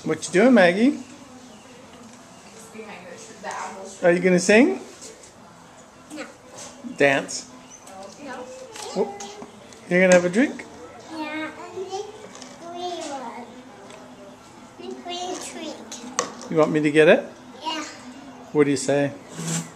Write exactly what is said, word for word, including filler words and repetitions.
What you doing, Maggie? Are you gonna sing? No. Dance? No. Whoop. You're gonna have a drink? Yeah, a big green one. Big green drink. You want me to get it? Yeah. What do you say?